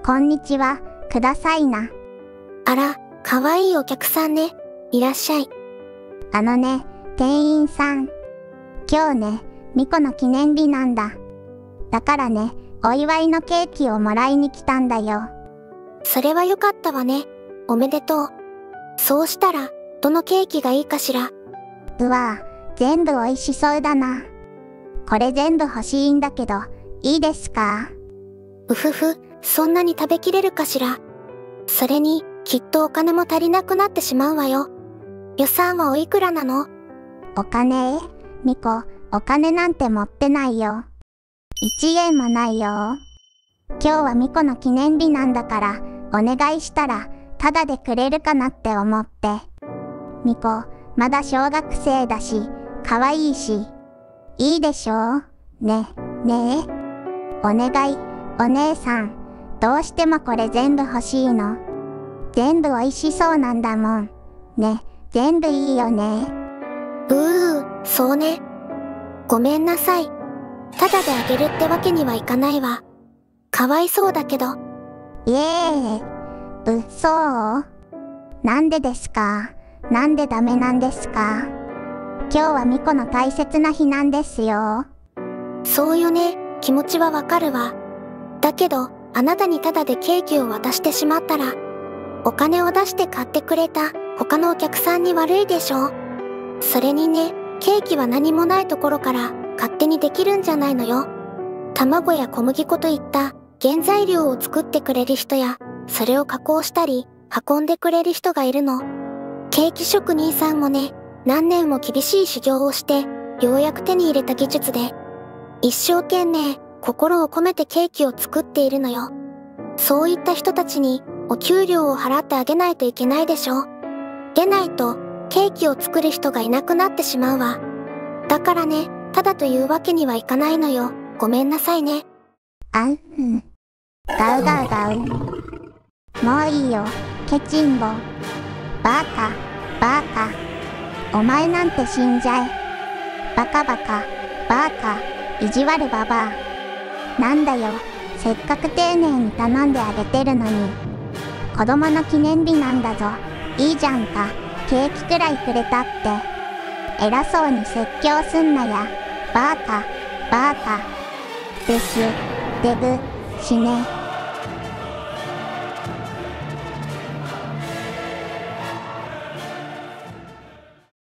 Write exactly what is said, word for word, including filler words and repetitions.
こんにちは、くださいな。 あら、かわいいお客さんね。いらっしゃい。 あのね、店員さん。今日ね、ミコの記念日なんだ。だからね、お祝いのケーキをもらいに来たんだよ。 それはよかったわね。おめでとう。そうしたら、どのケーキがいいかしら。 うわぁ、全部美味しそうだな。これ全部欲しいんだけど、いいですか？ うふふ、そんなに食べきれるかしら。それに、きっとお金も足りなくなってしまうわよ。予算はおいくらなの？ お金？ミコ、お金なんて持ってないよ。一円もないよ。今日はミコの記念日なんだから、お願いしたら、タダでくれるかなって思って。ミコ、まだ小学生だし、可愛いし。いいでしょ？ね、ねえ。お願い、お姉さん。どうしてもこれ全部欲しいの？全部美味しそうなんだもん。ね、全部いいよね。 うー、そうね。ごめんなさい。タダであげるってわけにはいかないわ。かわいそうだけど。 いえー、うっそー。なんでですか？なんでダメなんですか？今日はミコの大切な日なんですよ。 そうよね、気持ちはわかるわ。だけど、あなたにタダでケーキを渡してしまったら、お金を出して買ってくれた他のお客さんに悪いでしょ。それにね、ケーキは何もないところから勝手にできるんじゃないのよ。卵や小麦粉といった原材料を作ってくれる人や、それを加工したり運んでくれる人がいるの。ケーキ職人さんもね、何年も厳しい修行をして、ようやく手に入れた技術で、一生懸命心を込めてケーキを作っているのよ。そういった人たちにお給料を払ってあげないといけないでしょ。でないとケーキを作る人がいなくなってしまうわ。だからね、ただというわけにはいかないのよ。ごめんなさいね。 あん、うん。ガウガウガウ。もういいよ、ケチンボ。バカ、バカ。お前なんて死んじゃえ。バカバカ、バカ、意地悪ババア。なんだよ、せっかく丁寧に頼んであげてるのに。子供の記念日なんだぞ。いいじゃんか、ケーキくらいくれたって。偉そうに説教すんなや。バーカ、バーカ。です、デブ、死ね。